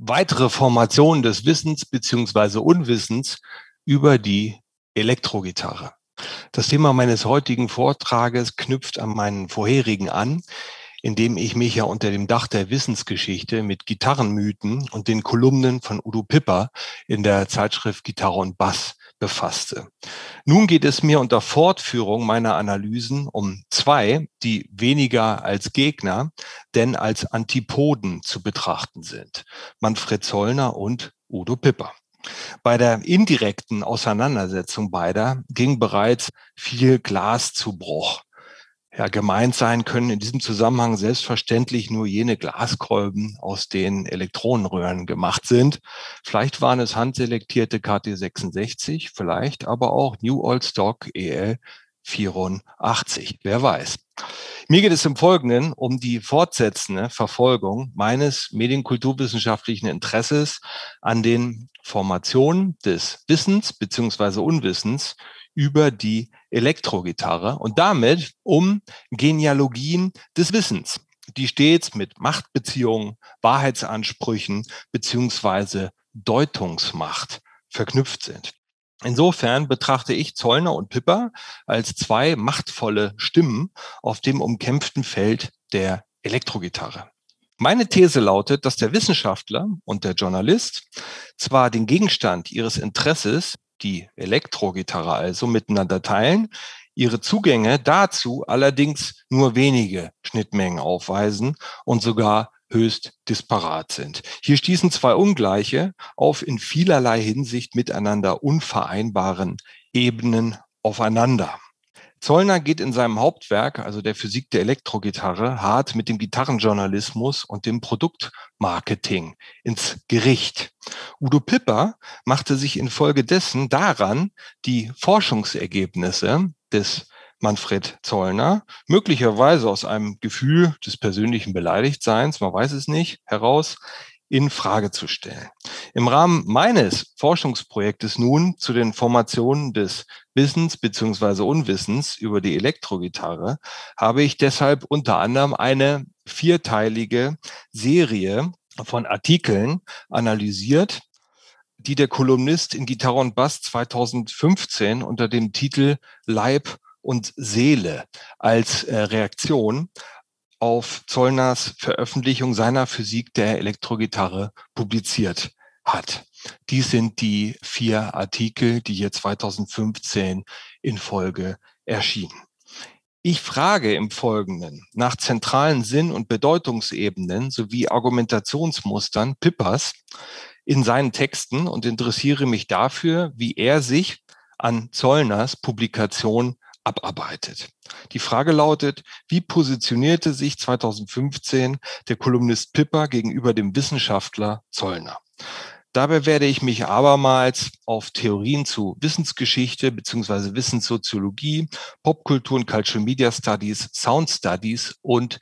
weitere Formation des Wissens bzw. Unwissens über die Elektrogitarre. Das Thema meines heutigen Vortrages knüpft an meinen vorherigen an, indem ich mich ja unter dem Dach der Wissensgeschichte mit Gitarrenmythen und den Kolumnen von Udo Pipper in der Zeitschrift Gitarre und Bass befasste. Nun geht es mir unter Fortführung meiner Analysen um zwei, die weniger als Gegner, denn als Antipoden zu betrachten sind: Manfred Zollner und Udo Pipper. Bei der indirekten Auseinandersetzung beider ging bereits viel Glas zu Bruch. Ja, gemeint sein können in diesem Zusammenhang selbstverständlich nur jene Glaskolben, aus denen Elektronenröhren gemacht sind. Vielleicht waren es handselektierte KT66, vielleicht aber auch New Old Stock EL84, wer weiß. Mir geht es im Folgenden um die fortsetzende Verfolgung meines medienkulturwissenschaftlichen Interesses an den Formationen des Wissens bzw. Unwissens über die Elektrogitarre und damit um Genealogien des Wissens, die stets mit Machtbeziehungen, Wahrheitsansprüchen bzw. Deutungsmacht verknüpft sind. Insofern betrachte ich Zollner und Pipper als zwei machtvolle Stimmen auf dem umkämpften Feld der Elektrogitarre. Meine These lautet, dass der Wissenschaftler und der Journalist zwar den Gegenstand ihres Interesses, die Elektrogitarre also, miteinander teilen, ihre Zugänge dazu allerdings nur wenige Schnittmengen aufweisen und sogar höchst disparat sind. Hier stießen zwei Ungleiche auf in vielerlei Hinsicht miteinander unvereinbaren Ebenen aufeinander. Zollner geht in seinem Hauptwerk, also der Physik der Elektrogitarre, hart mit dem Gitarrenjournalismus und dem Produktmarketing ins Gericht. Udo Pipper machte sich infolgedessen daran, die Forschungsergebnisse des Manfred Zollner, möglicherweise aus einem Gefühl des persönlichen Beleidigtseins, man weiß es nicht, heraus in Frage zu stellen. Im Rahmen meines Forschungsprojektes nun zu den Formationen des Wissens bzw. Unwissens über die Elektrogitarre habe ich deshalb unter anderem eine vierteilige Serie von Artikeln analysiert, die der Kolumnist in Gitarre und Bass 2015 unter dem Titel Leib und Seele als Reaktion auf Zollners Veröffentlichung seiner Physik der Elektrogitarre publiziert hat. Dies sind die 4 Artikel, die hier 2015 in Folge erschienen. Ich frage im Folgenden nach zentralen Sinn- und Bedeutungsebenen sowie Argumentationsmustern Pippers in seinen Texten und interessiere mich dafür, wie er sich an Zollners Publikation abarbeitet. Die Frage lautet: Wie positionierte sich 2015 der Kolumnist Pipper gegenüber dem Wissenschaftler Zollner? Dabei werde ich mich abermals auf Theorien zu Wissensgeschichte bzw. Wissenssoziologie, Popkultur und Cultural Media Studies, Sound Studies und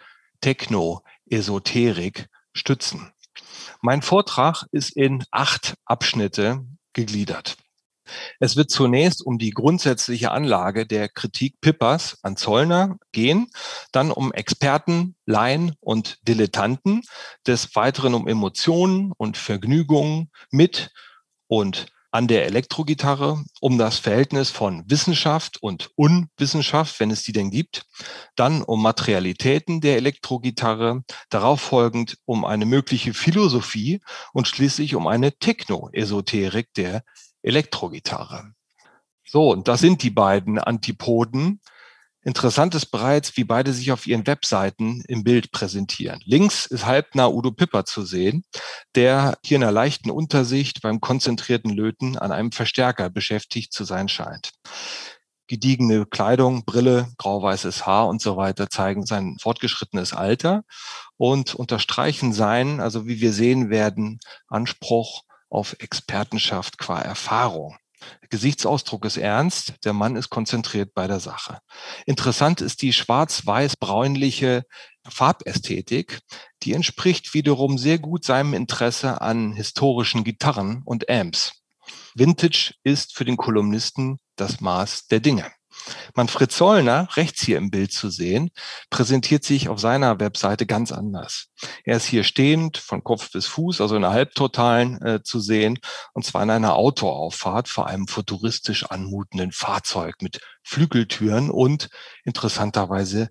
Techno-Esoterik stützen. Mein Vortrag ist in 8 Abschnitte gegliedert. Es wird zunächst um die grundsätzliche Anlage der Kritik Pippers an Zollner gehen, dann um Experten, Laien und Dilettanten, des Weiteren um Emotionen und Vergnügungen mit und an der Elektrogitarre, um das Verhältnis von Wissenschaft und Unwissenschaft, wenn es die denn gibt, dann um Materialitäten der Elektrogitarre, darauf folgend um eine mögliche Philosophie und schließlich um eine Techno-Esoterik der Elektrogitarre. So, und das sind die beiden Antipoden. Interessant ist bereits, wie beide sich auf ihren Webseiten im Bild präsentieren. Links ist halbnah Udo Pipper zu sehen, der hier in einer leichten Untersicht beim konzentrierten Löten an einem Verstärker beschäftigt zu sein scheint. Gediegene Kleidung, Brille, grau-weißes Haar und so weiter zeigen sein fortgeschrittenes Alter und unterstreichen seinen, also wie wir sehen werden, Anspruch auf Expertenschaft qua Erfahrung. Der Gesichtsausdruck ist ernst, der Mann ist konzentriert bei der Sache. Interessant ist die schwarz-weiß-bräunliche Farbästhetik, die entspricht wiederum sehr gut seinem Interesse an historischen Gitarren und Amps. Vintage ist für den Kolumnisten das Maß der Dinge. Manfred Zollner, rechts hier im Bild zu sehen, präsentiert sich auf seiner Webseite ganz anders. Er ist hier stehend, von Kopf bis Fuß, also in einer Halbtotalen zu sehen, und zwar in einer Autoauffahrt vor einem futuristisch anmutenden Fahrzeug mit Flügeltüren und interessanterweise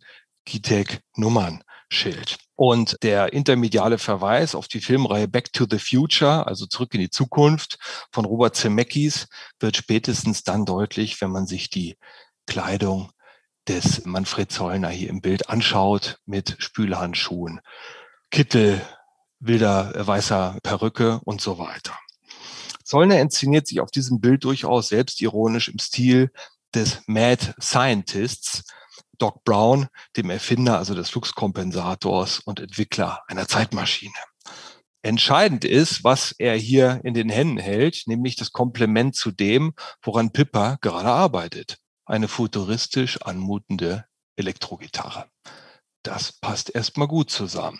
Kitec-Nummernschild. Und der intermediale Verweis auf die Filmreihe Back to the Future, also Zurück in die Zukunft von Robert Zemeckis, wird spätestens dann deutlich, wenn man sich die Kleidung des Manfred Zollner hier im Bild anschaut, mit Spülhandschuhen, Kittel, wilder weißer Perücke und so weiter. Zollner inszeniert sich auf diesem Bild durchaus selbstironisch im Stil des Mad Scientists, Doc Brown, dem Erfinder also des Fluxkompensators und Entwickler einer Zeitmaschine. Entscheidend ist, was er hier in den Händen hält, nämlich das Komplement zu dem, woran Pippa gerade arbeitet. Eine futuristisch anmutende Elektrogitarre. Das passt erstmal gut zusammen.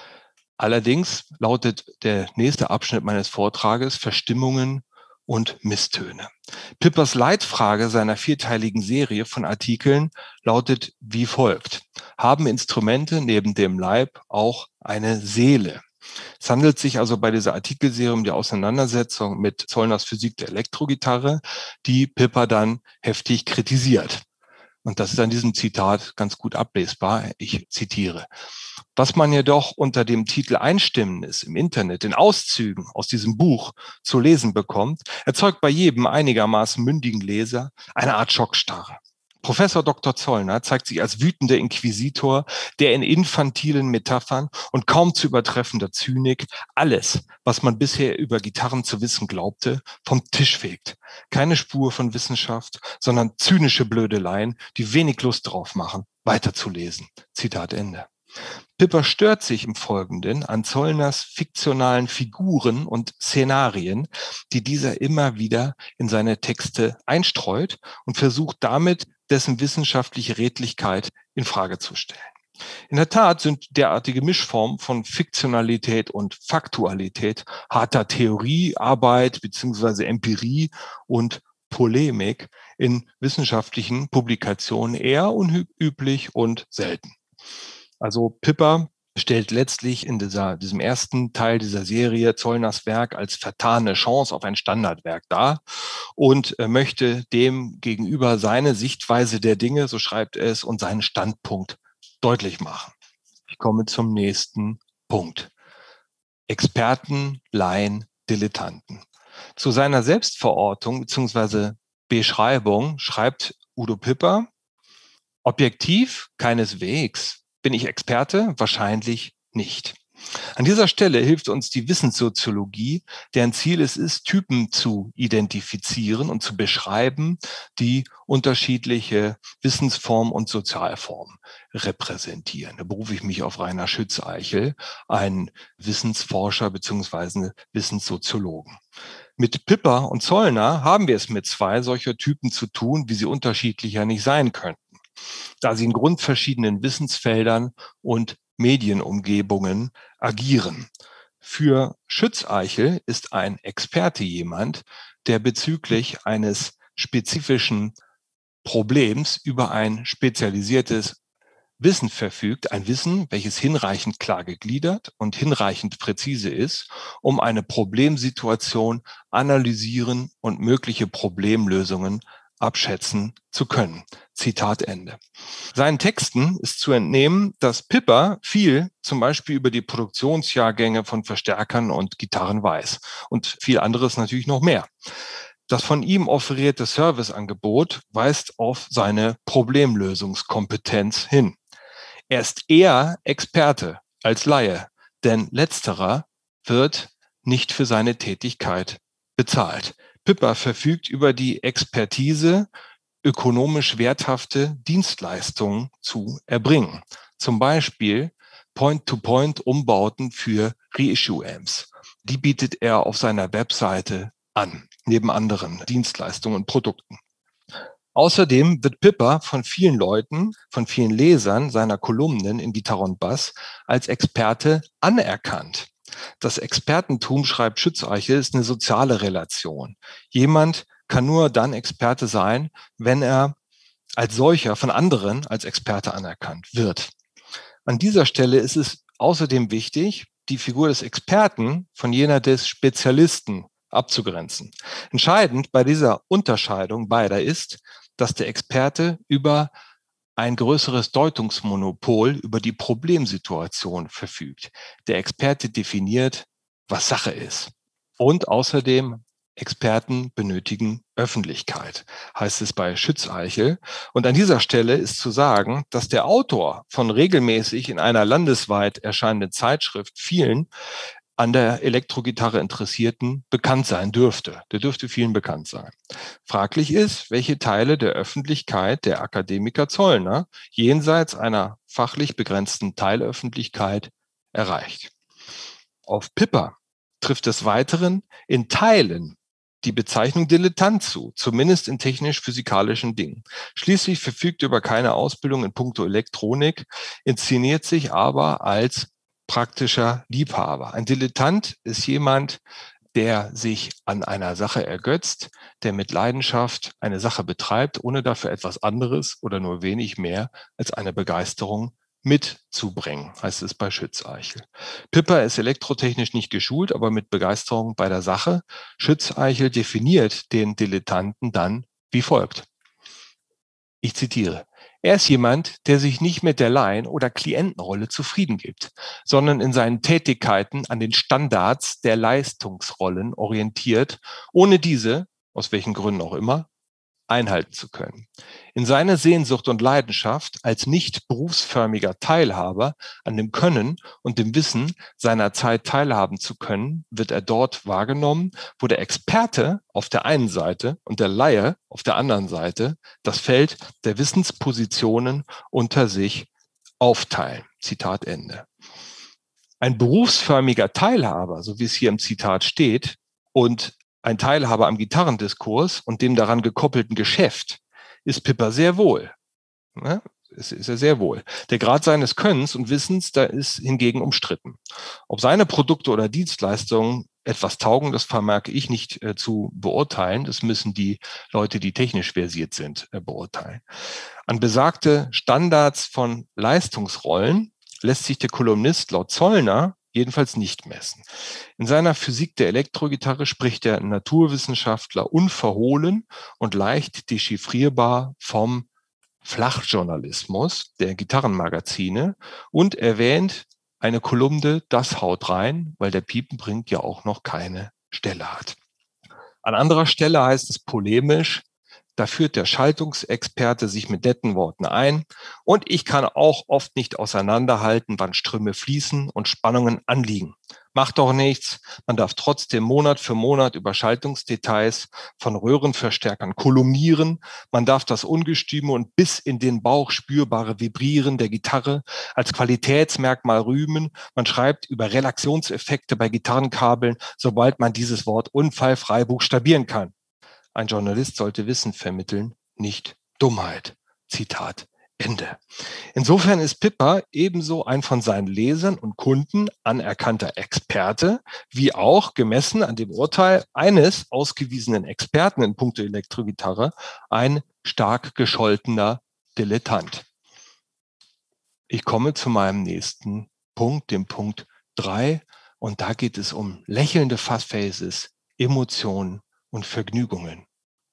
Allerdings lautet der nächste Abschnitt meines Vortrages Verstimmungen und Misstöne. Pippas Leitfrage seiner vierteiligen Serie von Artikeln lautet wie folgt: Haben Instrumente neben dem Leib auch eine Seele? Es handelt sich also bei dieser Artikelserie um die Auseinandersetzung mit Zollners Physik der Elektrogitarre, die Pippa dann heftig kritisiert. Und das ist an diesem Zitat ganz gut ablesbar. Ich zitiere: Was man jedoch unter dem Titel Einstimmendes im Internet in Auszügen aus diesem Buch zu lesen bekommt, erzeugt bei jedem einigermaßen mündigen Leser eine Art Schockstarre. Professor Dr. Zollner zeigt sich als wütender Inquisitor, der in infantilen Metaphern und kaum zu übertreffender Zynik alles, was man bisher über Gitarren zu wissen glaubte, vom Tisch fegt. Keine Spur von Wissenschaft, sondern zynische Blödeleien, die wenig Lust drauf machen, weiterzulesen. Zitat Ende. Pippa stört sich im Folgenden an Zollners fiktionalen Figuren und Szenarien, die dieser immer wieder in seine Texte einstreut und versucht damit, dessen wissenschaftliche Redlichkeit in Frage zu stellen. In der Tat sind derartige Mischformen von Fiktionalität und Faktualität, harter Theoriearbeit bzw. Empirie und Polemik in wissenschaftlichen Publikationen eher unüblich und selten. Also Pippa stellt letztlich in diesem ersten Teil dieser Serie Zollners Werk als vertane Chance auf ein Standardwerk dar und möchte dem gegenüber seine Sichtweise der Dinge, so schreibt er es, und seinen Standpunkt deutlich machen. Ich komme zum nächsten Punkt. Experten, Laien, Dilettanten. Zu seiner Selbstverortung bzw. Beschreibung schreibt Udo Pippa: Objektiv keineswegs. Bin ich Experte? Wahrscheinlich nicht. An dieser Stelle hilft uns die Wissenssoziologie, deren Ziel es ist, Typen zu identifizieren und zu beschreiben, die unterschiedliche Wissensformen und Sozialformen repräsentieren. Da berufe ich mich auf Rainer Schütz-Eichel, einen Wissensforscher bzw. Wissenssoziologen. Mit Pippa und Zollner haben wir es mit zwei solcher Typen zu tun, wie sie unterschiedlicher nicht sein könnten, da sie in grundverschiedenen Wissensfeldern und Medienumgebungen agieren. Für Schütz-Eichel ist ein Experte jemand, der bezüglich eines spezifischen Problems über ein spezialisiertes Wissen verfügt, ein Wissen, welches hinreichend klar gegliedert und hinreichend präzise ist, um eine Problemsituation analysieren und mögliche Problemlösungen abschätzen zu können. Zitat Ende. Seinen Texten ist zu entnehmen, dass Pippa viel zum Beispiel über die Produktionsjahrgänge von Verstärkern und Gitarren weiß und viel anderes natürlich noch mehr. Das von ihm offerierte Serviceangebot weist auf seine Problemlösungskompetenz hin. Er ist eher Experte als Laie, denn letzterer wird nicht für seine Tätigkeit bezahlt. Pippa verfügt über die Expertise, ökonomisch werthafte Dienstleistungen zu erbringen. Zum Beispiel Point-to-Point-Umbauten für Reissue-Amps. Die bietet er auf seiner Webseite an, neben anderen Dienstleistungen und Produkten. Außerdem wird Pippa von vielen Leuten, von vielen Lesern seiner Kolumnen in Gitarre und Bass als Experte anerkannt. Das Expertentum, schreibt Schütz-Eichel, ist eine soziale Relation. Jemand kann nur dann Experte sein, wenn er als solcher von anderen als Experte anerkannt wird. An dieser Stelle ist es außerdem wichtig, die Figur des Experten von jener des Spezialisten abzugrenzen. Entscheidend bei dieser Unterscheidung beider ist, dass der Experte über ein größeres Deutungsmonopol über die Problemsituation verfügt. Der Experte definiert, was Sache ist. Und außerdem Experten benötigen Öffentlichkeit, heißt es bei Schütz-Eichel. Und an dieser Stelle ist zu sagen, dass der Autor von regelmäßig in einer landesweit erscheinenden Zeitschrift vielen an der Elektrogitarre Interessierten bekannt sein dürfte. Der dürfte vielen bekannt sein. Fraglich ist, welche Teile der Öffentlichkeit der Akademiker Zollner jenseits einer fachlich begrenzten Teilöffentlichkeit erreicht. Auf Pipper trifft des Weiteren in Teilen die Bezeichnung Dilettant zu, zumindest in technisch-physikalischen Dingen. Schließlich verfügt er über keine Ausbildung in puncto Elektronik, inszeniert sich aber als praktischer Liebhaber. Ein Dilettant ist jemand, der sich an einer Sache ergötzt, der mit Leidenschaft eine Sache betreibt, ohne dafür etwas anderes oder nur wenig mehr als eine Begeisterung mitzubringen, heißt es bei Schütz-Eichel. Pipper ist elektrotechnisch nicht geschult, aber mit Begeisterung bei der Sache. Schütz-Eichel definiert den Dilettanten dann wie folgt. Ich zitiere. Er ist jemand, der sich nicht mit der Laien- oder Klientenrolle zufrieden gibt, sondern in seinen Tätigkeiten an den Standards der Leistungsrollen orientiert, ohne diese, aus welchen Gründen auch immer, einhalten zu können. In seiner Sehnsucht und Leidenschaft als nicht berufsförmiger Teilhaber an dem Können und dem Wissen seiner Zeit teilhaben zu können, wird er dort wahrgenommen, wo der Experte auf der einen Seite und der Laie auf der anderen Seite das Feld der Wissenspositionen unter sich aufteilen. Zitat Ende. Ein berufsförmiger Teilhaber, so wie es hier im Zitat steht, und ein Teilhaber am Gitarrendiskurs und dem daran gekoppelten Geschäft ist Pipper sehr wohl. Ja, ist er sehr wohl. Der Grad seines Könnens und Wissens, da ist hingegen umstritten. Ob seine Produkte oder Dienstleistungen etwas taugen, das vermag ich nicht zu beurteilen. Das müssen die Leute, die technisch versiert sind, beurteilen. An besagte Standards von Leistungsrollen lässt sich der Kolumnist laut Zollner jedenfalls nicht messen. In seiner Physik der Elektrogitarre spricht der Naturwissenschaftler unverhohlen und leicht dechiffrierbar vom Flachjournalismus der Gitarrenmagazine und erwähnt eine Kolumne, das haut rein, weil der Piepenbrink ja auch noch keine Stelle hat. An anderer Stelle heißt es polemisch, da führt der Schaltungsexperte sich mit netten Worten ein und ich kann auch oft nicht auseinanderhalten, wann Ströme fließen und Spannungen anliegen. Macht doch nichts, man darf trotzdem Monat für Monat über Schaltungsdetails von Röhrenverstärkern kolumnieren, man darf das ungestüme und bis in den Bauch spürbare Vibrieren der Gitarre als Qualitätsmerkmal rühmen, man schreibt über Relaxionseffekte bei Gitarrenkabeln, sobald man dieses Wort unfallfrei buchstabieren kann. Ein Journalist sollte Wissen vermitteln, nicht Dummheit. Zitat Ende. Insofern ist Pipper ebenso ein von seinen Lesern und Kunden anerkannter Experte, wie auch gemessen an dem Urteil eines ausgewiesenen Experten in puncto Elektrogitarre ein stark gescholtener Dilettant. Ich komme zu meinem nächsten Punkt, dem Punkt 3, und da geht es um lächelnde Fuzz-Faces, Emotionen und Vergnügungen.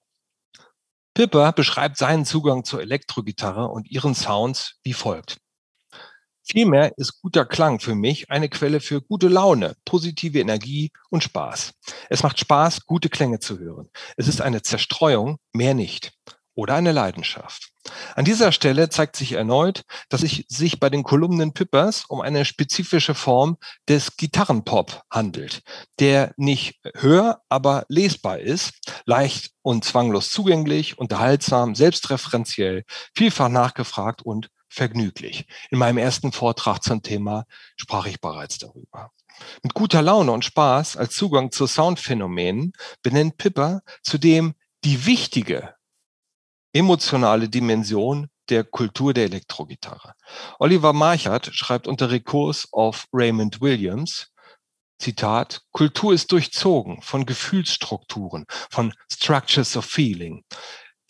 Pipper beschreibt seinen Zugang zur Elektrogitarre und ihren Sounds wie folgt. Vielmehr ist guter Klang für mich eine Quelle für gute Laune, positive Energie und Spaß. Es macht Spaß, gute Klänge zu hören. Es ist eine Zerstreuung, mehr nicht. Oder eine Leidenschaft. An dieser Stelle zeigt sich erneut, dass es sich bei den Kolumnen Pippers um eine spezifische Form des Gitarrenpop handelt, der nicht hör-, aber lesbar ist, leicht und zwanglos zugänglich, unterhaltsam, selbstreferenziell, vielfach nachgefragt und vergnüglich. In meinem ersten Vortrag zum Thema sprach ich bereits darüber. Mit guter Laune und Spaß als Zugang zu Soundphänomenen benennt Pipper zudem die wichtige emotionale Dimension der Kultur der Elektrogitarre. Oliver Marchart schreibt unter Rekurs auf Raymond Williams, Zitat, Kultur ist durchzogen von Gefühlsstrukturen, von Structures of Feeling.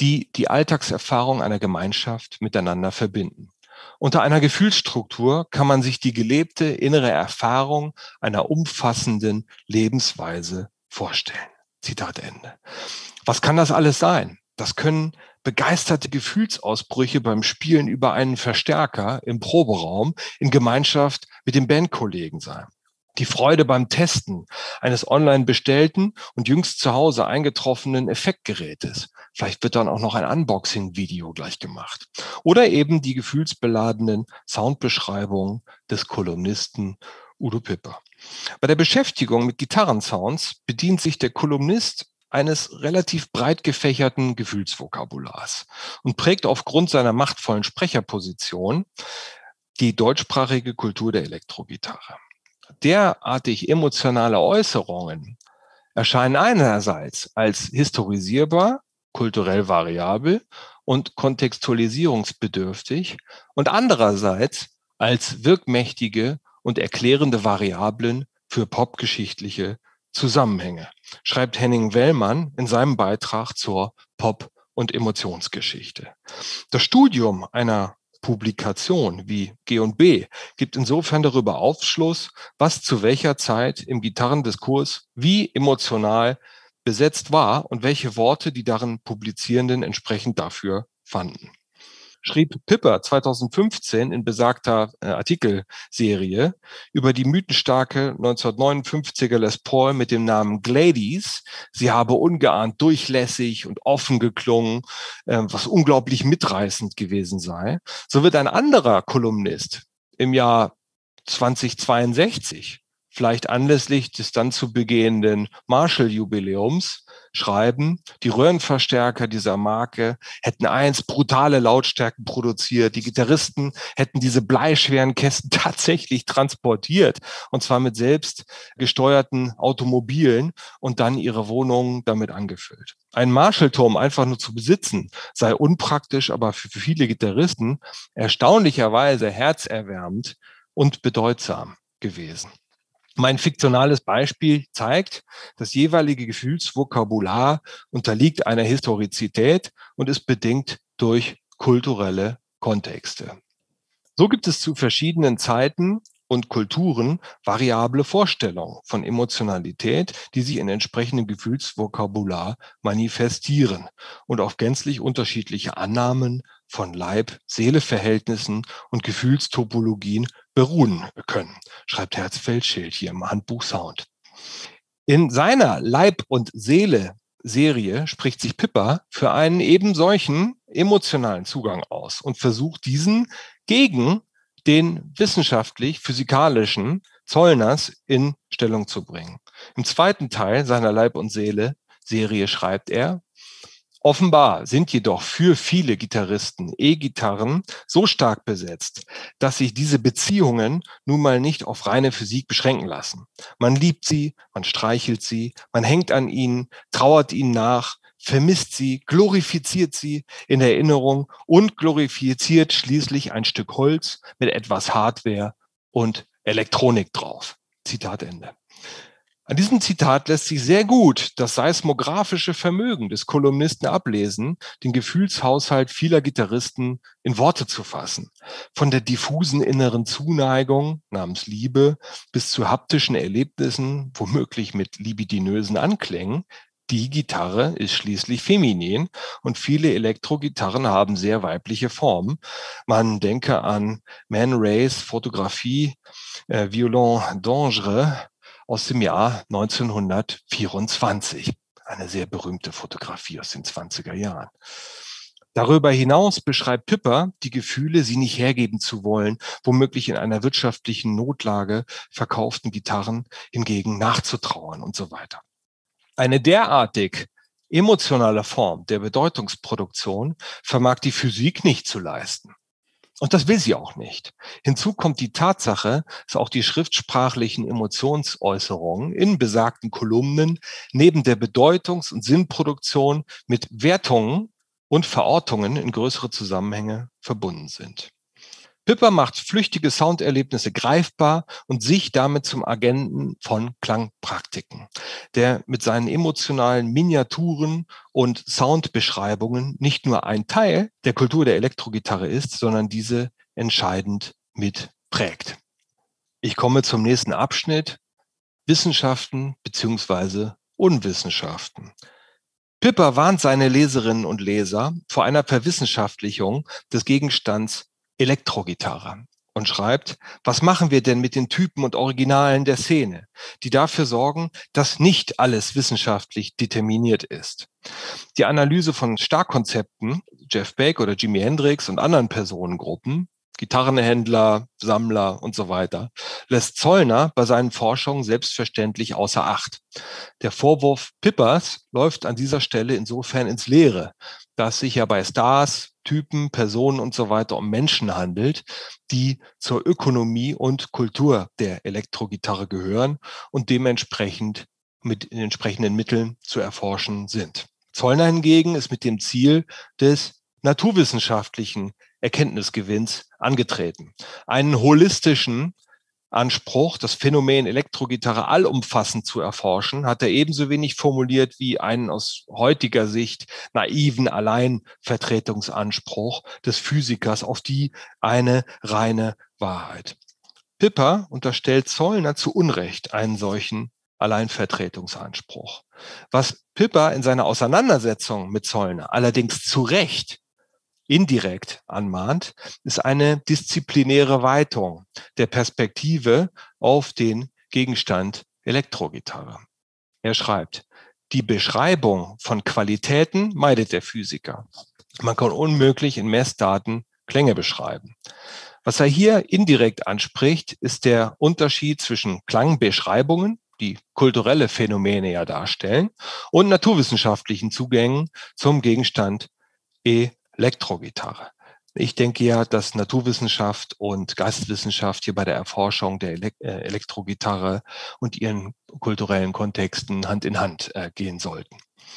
die die Alltagserfahrung einer Gemeinschaft miteinander verbinden. Unter einer Gefühlsstruktur kann man sich die gelebte innere Erfahrung einer umfassenden Lebensweise vorstellen. Zitat Ende. Was kann das alles sein? Das können begeisterte Gefühlsausbrüche beim Spielen über einen Verstärker im Proberaum in Gemeinschaft mit den Bandkollegen sein. Die Freude beim Testen eines online bestellten und jüngst zu Hause eingetroffenen Effektgerätes. Vielleicht wird dann auch noch ein Unboxing-Video gleich gemacht. Oder eben die gefühlsbeladenen Soundbeschreibungen des Kolumnisten Udo Pipper. Bei der Beschäftigung mit Gitarrensounds bedient sich der Kolumnist eines relativ breit gefächerten Gefühlsvokabulars und prägt aufgrund seiner machtvollen Sprecherposition die deutschsprachige Kultur der Elektrogitarre. Derartig emotionale Äußerungen erscheinen einerseits als historisierbar, kulturell variabel und kontextualisierungsbedürftig und andererseits als wirkmächtige und erklärende Variablen für popgeschichtliche Zusammenhänge, schreibt Henning Wellmann in seinem Beitrag zur Pop- und Emotionsgeschichte. Das Studium einer Publikation wie G&B gibt insofern darüber Aufschluss, was zu welcher Zeit im Gitarrendiskurs wie emotional besetzt war und welche Worte die darin Publizierenden entsprechend dafür fanden. Schrieb Pipper 2015 in besagter Artikelserie über die mythenstarke 1959er Les Paul mit dem Namen Gladies. Sie habe ungeahnt durchlässig und offen geklungen, was unglaublich mitreißend gewesen sei. So wird ein anderer Kolumnist im Jahr 2062, vielleicht anlässlich des dann zu begehenden Marshall-Jubiläums, schreiben, die Röhrenverstärker dieser Marke hätten einst brutale Lautstärken produziert. Die Gitarristen hätten diese bleischweren Kästen tatsächlich transportiert, und zwar mit selbst gesteuerten Automobilen und dann ihre Wohnungen damit angefüllt. Ein Marshall-Turm einfach nur zu besitzen, sei unpraktisch, aber für viele Gitarristen erstaunlicherweise herzerwärmend und bedeutsam gewesen. Mein fiktionales Beispiel zeigt, das jeweilige Gefühlsvokabular unterliegt einer Historizität und ist bedingt durch kulturelle Kontexte. So gibt es zu verschiedenen Zeiten und Kulturen variable Vorstellungen von Emotionalität, die sich in entsprechendem Gefühlsvokabular manifestieren und auf gänzlich unterschiedliche Annahmen von Leib-Seele-Verhältnissen und Gefühlstopologien beruhen können, schreibt Herzfeld-Schild hier im Handbuch Sound. In seiner Leib- und Seele-Serie spricht sich Pipper für einen eben solchen emotionalen Zugang aus und versucht diesen gegen den wissenschaftlich-physikalischen Zollners in Stellung zu bringen. Im zweiten Teil seiner Leib- und Seele-Serie schreibt er: Offenbar sind jedoch für viele Gitarristen E-Gitarren so stark besetzt, dass sich diese Beziehungen nun mal nicht auf reine Physik beschränken lassen. Man liebt sie, man streichelt sie, man hängt an ihnen, trauert ihnen nach, vermisst sie, glorifiziert sie in Erinnerung und glorifiziert schließlich ein Stück Holz mit etwas Hardware und Elektronik drauf. Zitat Ende. An diesem Zitat lässt sich sehr gut das seismografische Vermögen des Kolumnisten ablesen, den Gefühlshaushalt vieler Gitarristen in Worte zu fassen. Von der diffusen inneren Zuneigung namens Liebe bis zu haptischen Erlebnissen, womöglich mit libidinösen Anklängen. Die Gitarre ist schließlich feminin und viele Elektrogitarren haben sehr weibliche Formen. Man denke an Man Rays Fotografie Violon d'Angers aus dem Jahr 1924. Eine sehr berühmte Fotografie aus den 20er Jahren. Darüber hinaus beschreibt Pipper die Gefühle, sie nicht hergeben zu wollen, womöglich in einer wirtschaftlichen Notlage verkauften Gitarren hingegen nachzutrauern und so weiter. Eine derartig emotionale Form der Bedeutungsproduktion vermag die Physik nicht zu leisten. Und das will sie auch nicht. Hinzu kommt die Tatsache, dass auch die schriftsprachlichen Emotionsäußerungen in besagten Kolumnen neben der Bedeutungs- und Sinnproduktion mit Wertungen und Verortungen in größere Zusammenhänge verbunden sind. Pipper macht flüchtige Sounderlebnisse greifbar und sich damit zum Agenten von Klangpraktiken, der mit seinen emotionalen Miniaturen und Soundbeschreibungen nicht nur ein Teil der Kultur der Elektrogitarre ist, sondern diese entscheidend mitprägt. Ich komme zum nächsten Abschnitt: Wissenschaften bzw. Unwissenschaften. Pipper warnt seine Leserinnen und Leser vor einer Verwissenschaftlichung des Gegenstands Elektrogitarre und schreibt: Was machen wir denn mit den Typen und Originalen der Szene, die dafür sorgen, dass nicht alles wissenschaftlich determiniert ist? Die Analyse von Starkkonzepten, Jeff Beck oder Jimi Hendrix und anderen Personengruppen, Gitarrenhändler, Sammler und so weiter, lässt Zollner bei seinen Forschungen selbstverständlich außer Acht. Der Vorwurf Pippers läuft an dieser Stelle insofern ins Leere, da es sich ja bei Stars, Typen, Personen und so weiter um Menschen handelt, die zur Ökonomie und Kultur der Elektrogitarre gehören und dementsprechend mit entsprechenden Mitteln zu erforschen sind. Zollner hingegen ist mit dem Ziel des naturwissenschaftlichen Erkenntnisgewinns angetreten. Einen holistischen Anspruch, das Phänomen Elektrogitarre allumfassend zu erforschen, hat er ebenso wenig formuliert wie einen aus heutiger Sicht naiven Alleinvertretungsanspruch des Physikers auf die eine reine Wahrheit. Pipper unterstellt Zollner zu Unrecht einen solchen Alleinvertretungsanspruch. Was Pipper in seiner Auseinandersetzung mit Zollner allerdings zu Recht indirekt anmahnt, ist eine disziplinäre Weitung der Perspektive auf den Gegenstand Elektrogitarre. Er schreibt: Die Beschreibung von Qualitäten meidet der Physiker. Man kann unmöglich in Messdaten Klänge beschreiben. Was er hier indirekt anspricht, ist der Unterschied zwischen Klangbeschreibungen, die kulturelle Phänomene ja darstellen, und naturwissenschaftlichen Zugängen zum Gegenstand Elektrogitarre. Ich denke ja, dass Naturwissenschaft und Geisteswissenschaft hier bei der Erforschung der Elektrogitarre und ihren kulturellen Kontexten Hand in Hand gehen sollten.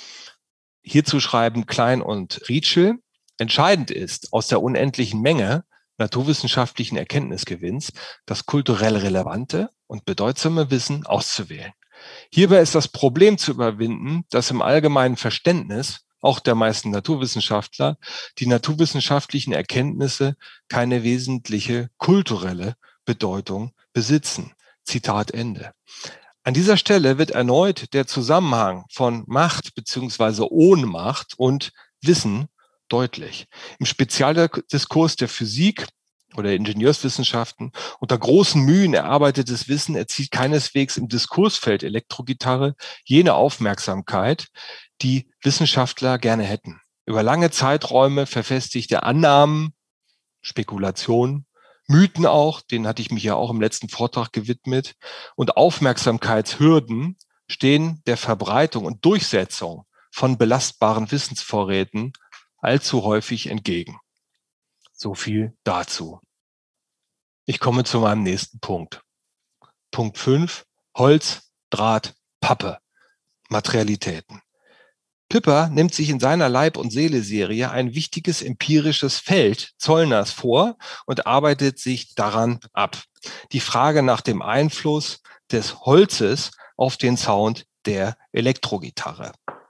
Hierzu schreiben Klein und Rietschel: Entscheidend ist, aus der unendlichen Menge naturwissenschaftlichen Erkenntnisgewinns das kulturell relevante und bedeutsame Wissen auszuwählen. Hierbei ist das Problem zu überwinden, dass im allgemeinen Verständnis auch der meisten Naturwissenschaftler die naturwissenschaftlichen Erkenntnisse keine wesentliche kulturelle Bedeutung besitzen. Zitat Ende. An dieser Stelle wird erneut der Zusammenhang von Macht bzw. Ohnmacht und Wissen deutlich. Im Spezialdiskurs der Physik oder Ingenieurswissenschaften unter großen Mühen erarbeitetes Wissen erzielt keineswegs im Diskursfeld Elektrogitarre jene Aufmerksamkeit, die Wissenschaftler gerne hätten. Über lange Zeiträume verfestigte Annahmen, Spekulationen, Mythen auch, denen hatte ich mich ja auch im letzten Vortrag gewidmet, und Aufmerksamkeitshürden stehen der Verbreitung und Durchsetzung von belastbaren Wissensvorräten allzu häufig entgegen. So viel dazu. Ich komme zu meinem nächsten Punkt. Punkt 5, Holz, Draht, Pappe, Materialitäten. Pipper nimmt sich in seiner Leib- und Seele-Serie ein wichtiges empirisches Feld Zollners vor und arbeitet sich daran ab. Die Frage nach dem Einfluss des Holzes auf den Sound der Elektrogitarre.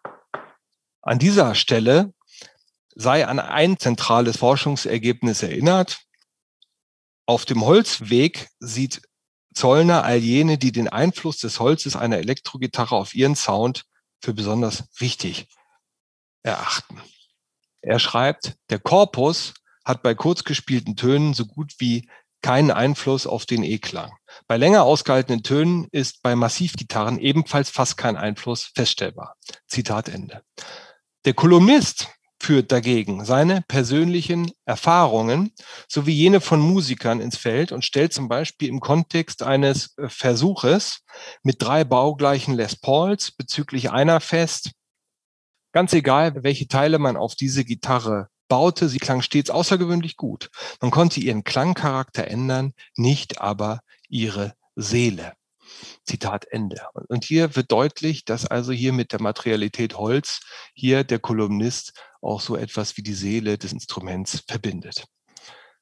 An dieser Stelle sei an ein zentrales Forschungsergebnis erinnert. Auf dem Holzweg sieht Zollner all jene, die den Einfluss des Holzes einer Elektrogitarre auf ihren Sound für besonders wichtig erachten. Er schreibt: Der Korpus hat bei kurz gespielten Tönen so gut wie keinen Einfluss auf den E-Klang. Bei länger ausgehaltenen Tönen ist bei Massivgitarren ebenfalls fast kein Einfluss feststellbar. Zitat Ende. Der Kolumnist führt dagegen seine persönlichen Erfahrungen sowie jene von Musikern ins Feld und stellt zum Beispiel im Kontext eines Versuches mit 3 baugleichen Les Pauls bezüglich einer fest: Ganz egal, welche Teile man auf diese Gitarre baute, sie klang stets außergewöhnlich gut. Man konnte ihren Klangcharakter ändern, nicht aber ihre Seele. Zitat Ende. Und hier wird deutlich, dass also hier mit der Materialität Holz hier der Kolumnist auch so etwas wie die Seele des Instruments verbindet.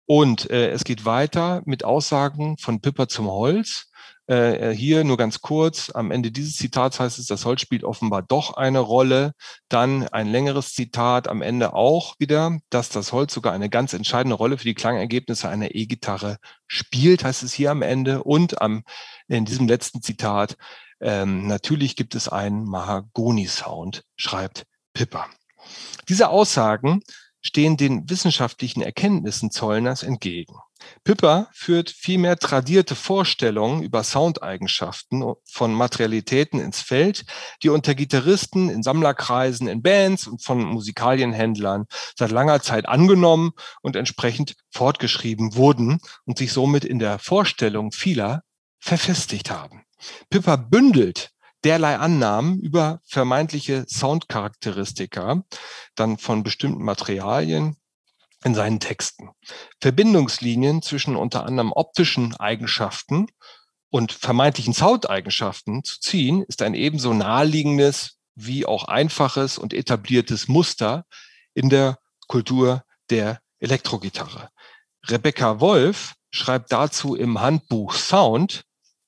Und es geht weiter mit Aussagen von Pipper zum Holz. Hier nur ganz kurz, am Ende dieses Zitats heißt es, das Holz spielt offenbar doch eine Rolle. Dann ein längeres Zitat am Ende auch wieder, dass das Holz sogar eine ganz entscheidende Rolle für die Klangergebnisse einer E-Gitarre spielt, heißt es hier am Ende. Und in diesem letzten Zitat, natürlich gibt es einen Mahagoni-Sound, schreibt Pipper. Diese Aussagen stehen den wissenschaftlichen Erkenntnissen Zollners entgegen. Pipper führt vielmehr tradierte Vorstellungen über Soundeigenschaften von Materialitäten ins Feld, die unter Gitarristen, in Sammlerkreisen, in Bands und von Musikalienhändlern seit langer Zeit angenommen und entsprechend fortgeschrieben wurden und sich somit in der Vorstellung vieler verfestigt haben. Pipper bündelt derlei Annahmen über vermeintliche Soundcharakteristika, dann von bestimmten Materialien in seinen Texten. Verbindungslinien zwischen unter anderem optischen Eigenschaften und vermeintlichen Soundeigenschaften zu ziehen, ist ein ebenso naheliegendes wie auch einfaches und etabliertes Muster in der Kultur der Elektrogitarre. Rebecca Wolf schreibt dazu im Handbuch Sound,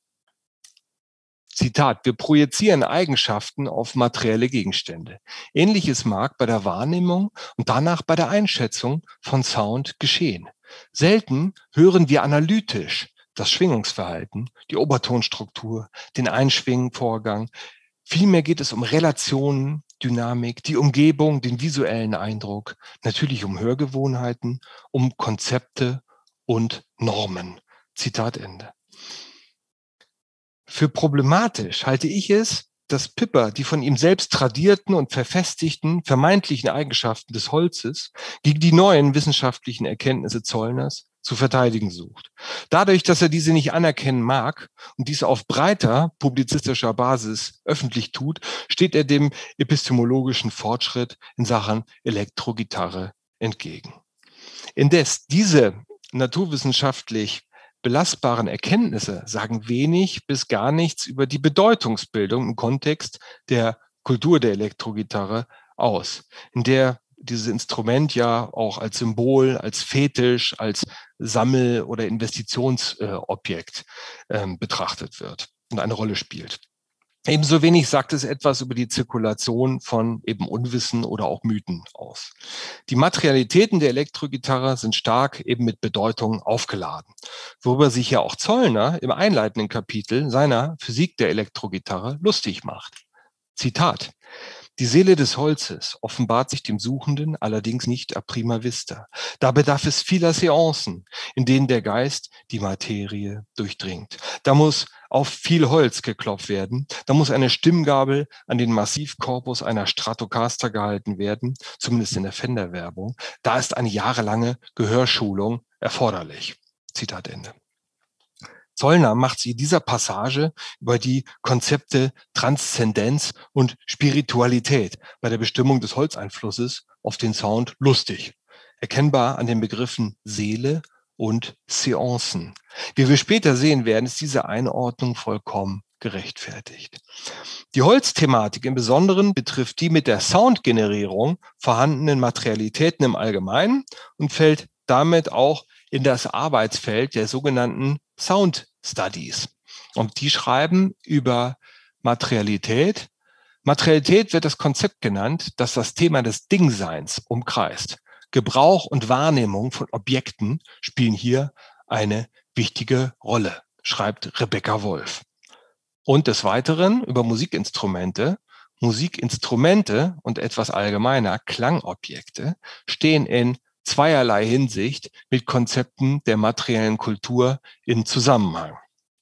Zitat, wir projizieren Eigenschaften auf materielle Gegenstände. Ähnliches mag bei der Wahrnehmung und danach bei der Einschätzung von Sound geschehen. Selten hören wir analytisch das Schwingungsverhalten, die Obertonstruktur, den Einschwingenvorgang. Vielmehr geht es um Relationen, Dynamik, die Umgebung, den visuellen Eindruck, natürlich um Hörgewohnheiten, um Konzepte und Normen. Zitat Ende. Für problematisch halte ich es, dass Pipper die von ihm selbst tradierten und verfestigten vermeintlichen Eigenschaften des Holzes gegen die neuen wissenschaftlichen Erkenntnisse Zollners zu verteidigen sucht. Dadurch, dass er diese nicht anerkennen mag und dies auf breiter publizistischer Basis öffentlich tut, steht er dem epistemologischen Fortschritt in Sachen Elektrogitarre entgegen. Indes diese naturwissenschaftlich belastbaren Erkenntnisse sagen wenig bis gar nichts über die Bedeutungsbildung im Kontext der Kultur der Elektrogitarre aus, in der dieses Instrument ja auch als Symbol, als Fetisch, als Sammel- oder Investitionsobjekt betrachtet wird und eine Rolle spielt. Ebenso wenig sagt es etwas über die Zirkulation von eben Unwissen oder auch Mythen aus. Die Materialitäten der Elektrogitarre sind stark eben mit Bedeutung aufgeladen, worüber sich ja auch Zollner im einleitenden Kapitel seiner Physik der Elektrogitarre lustig macht. Zitat: Die Seele des Holzes offenbart sich dem Suchenden allerdings nicht a prima vista. Da bedarf es vieler Seancen, in denen der Geist die Materie durchdringt. Da muss auf viel Holz geklopft werden. Da muss eine Stimmgabel an den Massivkorpus einer Stratocaster gehalten werden, zumindest in der Fender-Werbung. Da ist eine jahrelange Gehörschulung erforderlich. Zitat Ende. Zollner macht sie in dieser Passage über die Konzepte Transzendenz und Spiritualität bei der Bestimmung des Holzeinflusses auf den Sound lustig. Erkennbar an den Begriffen Seele und Seancen. Wie wir später sehen werden, ist diese Einordnung vollkommen gerechtfertigt. Die Holzthematik im Besonderen betrifft die mit der Soundgenerierung vorhandenen Materialitäten im Allgemeinen und fällt damit auch in das Arbeitsfeld der sogenannten Sound Studies. Und die schreiben über Materialität. Materialität wird das Konzept genannt, das das Thema des Dingseins umkreist. Gebrauch und Wahrnehmung von Objekten spielen hier eine wichtige Rolle, schreibt Rebecca Wolf. Und des Weiteren über Musikinstrumente. Musikinstrumente und etwas allgemeiner Klangobjekte stehen in zweierlei Hinsicht mit Konzepten der materiellen Kultur in Zusammenhang.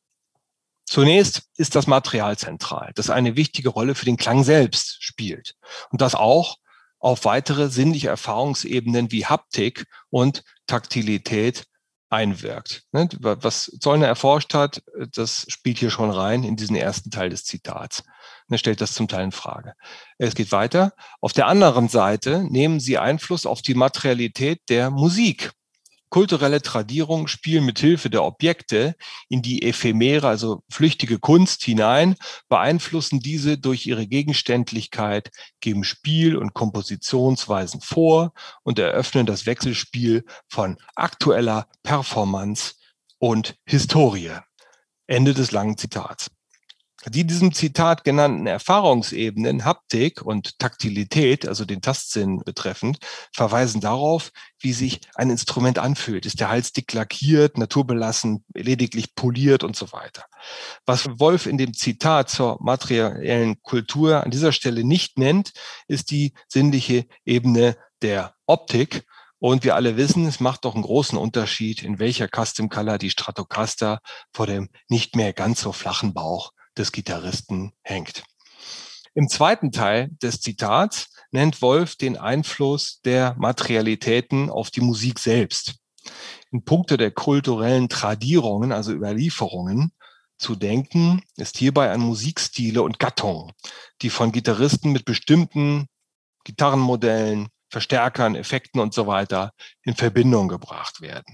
Zunächst ist das Material zentral, das eine wichtige Rolle für den Klang selbst spielt und das auch auf weitere sinnliche Erfahrungsebenen wie Haptik und Taktilität einwirkt. Was Zollner erforscht hat, das spielt hier schon rein in diesen ersten Teil des Zitats. Er stellt das zum Teil in Frage. Es geht weiter. Auf der anderen Seite nehmen sie Einfluss auf die Materialität der Musik. Kulturelle Tradierungen spielen mit Hilfe der Objekte in die ephemere, also flüchtige Kunst hinein, beeinflussen diese durch ihre Gegenständlichkeit, geben Spiel- und Kompositionsweisen vor und eröffnen das Wechselspiel von aktueller Performance und Historie. Ende des langen Zitats. Die diesem Zitat genannten Erfahrungsebenen, Haptik und Taktilität, also den Tastsinn betreffend, verweisen darauf, wie sich ein Instrument anfühlt. Ist der Hals dick lackiert, naturbelassen, lediglich poliert und so weiter. Was Wolf in dem Zitat zur materiellen Kultur an dieser Stelle nicht nennt, ist die sinnliche Ebene der Optik. Und wir alle wissen, es macht doch einen großen Unterschied, in welcher Custom Color die Stratocaster vor dem nicht mehr ganz so flachen Bauch des Gitarristen hängt. Im zweiten Teil des Zitats nennt Wolf den Einfluss der Materialitäten auf die Musik selbst. In puncto der kulturellen Tradierungen, also Überlieferungen, zu denken ist hierbei an Musikstile und Gattungen, die von Gitarristen mit bestimmten Gitarrenmodellen, Verstärkern, Effekten und so weiter in Verbindung gebracht werden.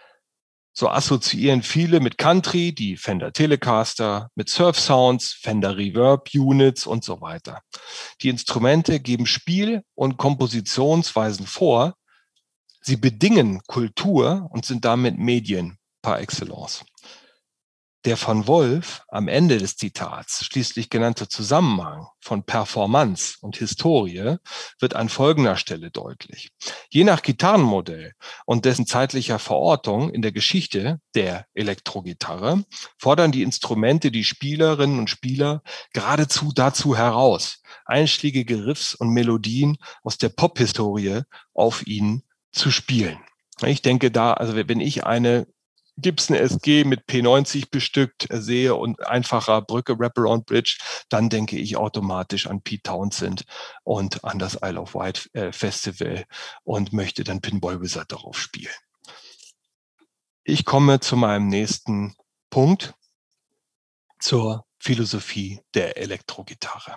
So assoziieren viele mit Country die Fender Telecaster, mit Surf Sounds, Fender Reverb Units und so weiter. Die Instrumente geben Spiel- und Kompositionsweisen vor. Sie bedingen Kultur und sind damit Medien par excellence. Der von Wolf am Ende des Zitats schließlich genannte Zusammenhang von Performance und Historie wird an folgender Stelle deutlich. Je nach Gitarrenmodell und dessen zeitlicher Verortung in der Geschichte der Elektrogitarre fordern die Instrumente die Spielerinnen und Spieler geradezu dazu heraus, einschlägige Riffs und Melodien aus der Pophistorie auf ihnen zu spielen. Ich denke da, also wenn ich eine Gibson SG mit P90 bestückt sehe und einfacher Brücke Wraparound Bridge, dann denke ich automatisch an Pete Townshend und an das Isle of Wight Festival und möchte dann Pinball Wizard darauf spielen. Ich komme zu meinem nächsten Punkt, zur Philosophie der Elektrogitarre.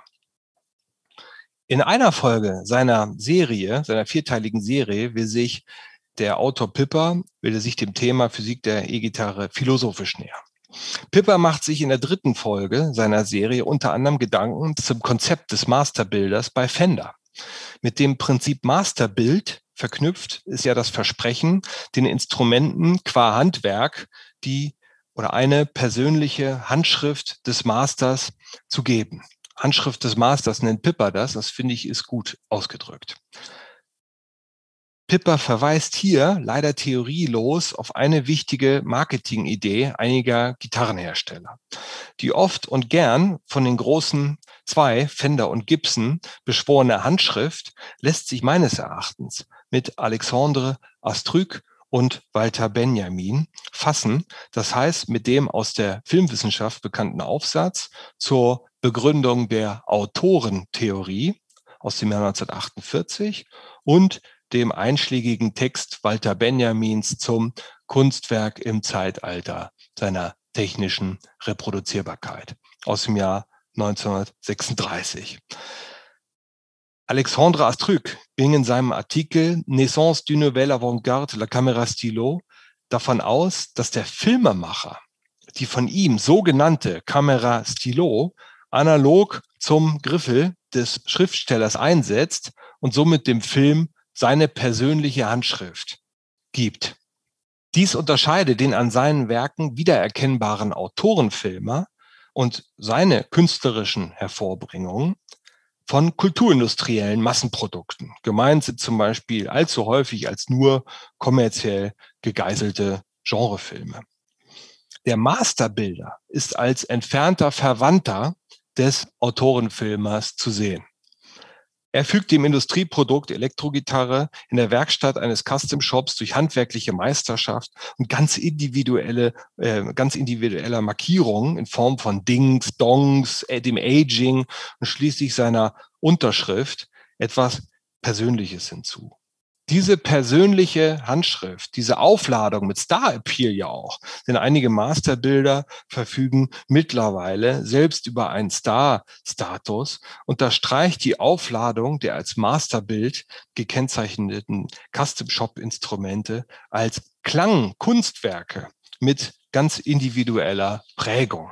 In einer Folge seiner vierteiligen Serie, will sich der Autor Pipper sich dem Thema Physik der E-Gitarre philosophisch nähern. Pipper macht sich in der dritten Folge seiner Serie unter anderem Gedanken zum Konzept des Masterbilders bei Fender. Mit dem Prinzip Masterbild verknüpft ist ja das Versprechen, den Instrumenten qua Handwerk eine persönliche Handschrift des Masters zu geben. Handschrift des Masters nennt Pipper das finde ich ist gut ausgedrückt. Pipper verweist hier leider theorielos auf eine wichtige Marketingidee einiger Gitarrenhersteller. Die oft und gern von den großen zwei, Fender und Gibson, beschworene Handschrift lässt sich meines Erachtens mit Alexandre Astruc und Walter Benjamin fassen. Das heißt, mit dem aus der Filmwissenschaft bekannten Aufsatz zur Begründung der Autorentheorie aus dem Jahr 1948 und dem einschlägigen Text Walter Benjamins zum Kunstwerk im Zeitalter seiner technischen Reproduzierbarkeit aus dem Jahr 1936. Alexandre Astruc ging in seinem Artikel Naissance d'une nouvelle avant-garde, la caméra stylo davon aus, dass der Filmemacher die von ihm sogenannte Camera Stylo analog zum Griffel des Schriftstellers einsetzt und somit dem Film seine persönliche Handschrift gibt. Dies unterscheidet den an seinen Werken wiedererkennbaren Autorenfilmer und seine künstlerischen Hervorbringungen von kulturindustriellen Massenprodukten. Gemeint sind zum Beispiel allzu häufig als nur kommerziell gegeißelte Genrefilme. Der Masterbilder ist als entfernter Verwandter des Autorenfilmers zu sehen. Er fügt dem Industrieprodukt Elektrogitarre in der Werkstatt eines Custom Shops durch handwerkliche Meisterschaft und ganz individueller Markierungen in Form von Dings, Dongs, dem Aging und schließlich seiner Unterschrift etwas Persönliches hinzu. Diese persönliche Handschrift, diese Aufladung mit Star Appeal ja auch, denn einige Masterbilder verfügen mittlerweile selbst über einen Star-Status, unterstreicht die Aufladung der als Masterbild gekennzeichneten Custom-Shop-Instrumente als Klangkunstwerke mit ganz individueller Prägung.